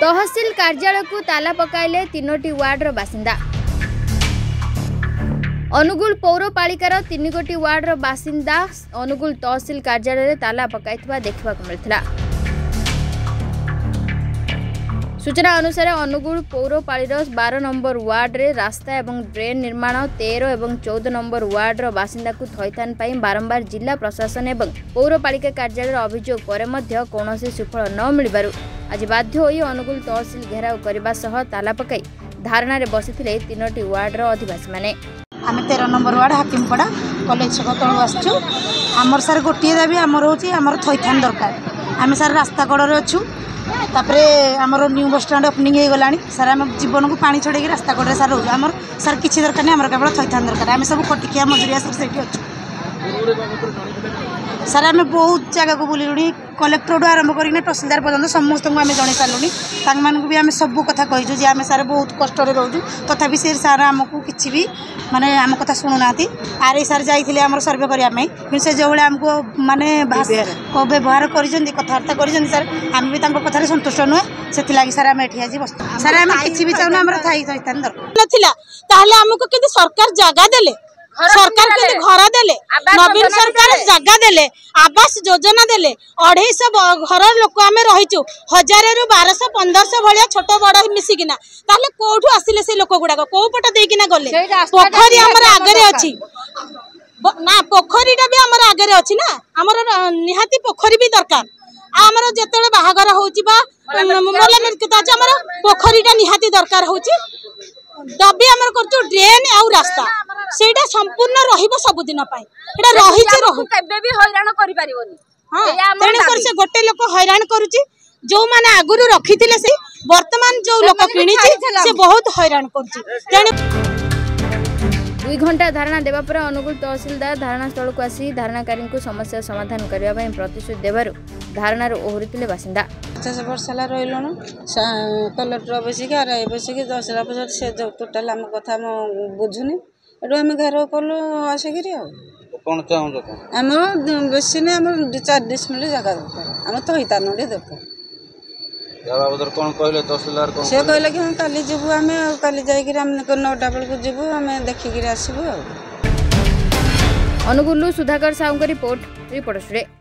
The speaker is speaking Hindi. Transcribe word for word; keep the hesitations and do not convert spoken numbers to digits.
तहसील कार्यालय को ताला पकाइले तीनोटी वार्डर बासिंदा। अनुगुल पौरपालिकार तीन गोटी वार्डर बासिंदा अनुगुल तहसील कार्यालय ताला पकाइथिबा देखिबाकु मिलिथिला। सूचना अनुसार अनुगुल पौरपालिर बारह नंबर वार्ड रे रास्ता एवं ड्रेन निर्माण तेरह और चौदह नंबर वार्डर बासिंदा को थैथान पाई बारंबार जिला प्रशासन एवं पौरपालिका कार्यालय अभियोग पर मध्य कौनसी सुफल न मिलबारु आज बाध्य होई अनुगुल तहसील घेराव करबा सह ताला पकाई धारणा रे बसिथिले तीनोटी वार्डर अधिवासी माने। आम तेरह नंबर वार्ड हाकिमपड़ा कॉलेज छक तलू आसचु। आमर सार गोटे दाबी आमर होची आमर थैथान दरकार। आम सार रास्ता कड़े अच्छु तापरे आमर न्यू बस स्टाण्ड ओपनिंग हो गलानी सार आम जीवन को पानी छड़े रास्ता कड़े सार रोज आमर सार किसी दरकार नहीं आमर केवल थैथान दरकार। आम सब खटिकिया मजुरिया सार से अच्छु सार आम बहुत जगह को बुलूनी कलेक्टर आरंभ करना तहसीलदार पर्यटन समस्त को आम जन सारूँ भी आम सब कथा कहीचु जे आम सार बहुत कष्ट रोचु तथापि से सार आमको किसी भी माने आम कथा शुणुना आर आई सार जाइए आम सर्वे करने कि से जो आमको माने व्यवहार कर कथबार्ता कर सार आम भी कथार संतुष्ट नुहे से सार आम ये आज बस सार आम किसी भी चाहूँ आम थी दरकार आमको कि सरकार जगह देले सरकार के घर देले नवीन सरकार जगह देले आवास योजना देले अढ़ाई सौ घर लोक आम रहीचु हजार रु बारह सौ पंद्रह सौ भाया छोट बड़ मिसिकिना ताले कोठू आसिले से लोक गुड़ाक कौ पट देकिना गले पोखरी आमर आगे अच्छी ना पोखरीटा भी आमर आगे अच्छी ना आमर निहाती पोखरी भी दरकार आमर जेतेबेले बाहागर होउची बा मोला मिरकता आमर पोखरीटा निहाती दरकार होउची दबी आमर करचु ड्रेन आ रास्ता सेटा संपूर्ण रहिबो सब दिन पाई एटा रही जे रहू केबे भी हैरान करि परिबोनी। हां तेने कर से गोटे लोक हैरान करूची जो माने आगुरु रखिथिले से वर्तमान जो लोक किनिची से बहुत हैरान करूची तेने दुई घंटा धारणा देवा पर अनुगुल तहसीलदार धारणा स्थल को आसी धारणाकारी को समस्या समाधान करबा पई प्रतिश्रुति देबारु धारणार ओहरिथिले बासिंदा। पचास वर्ष है रही कलेक्टर बसिक आर आई बसिक दसरा बस से टोटाल आम कथा बुझुनी एटू आम घेराव कलु आसिक आम बेसी नहीं आम चार डिसमिल जगह दरकार आम थैथान दरकार से कहले कि हाँ काली जीवु आम काली जाइए नौटा बेलू जीवु आम देखिक आसबू। Angul Sudhakar Sahu report report.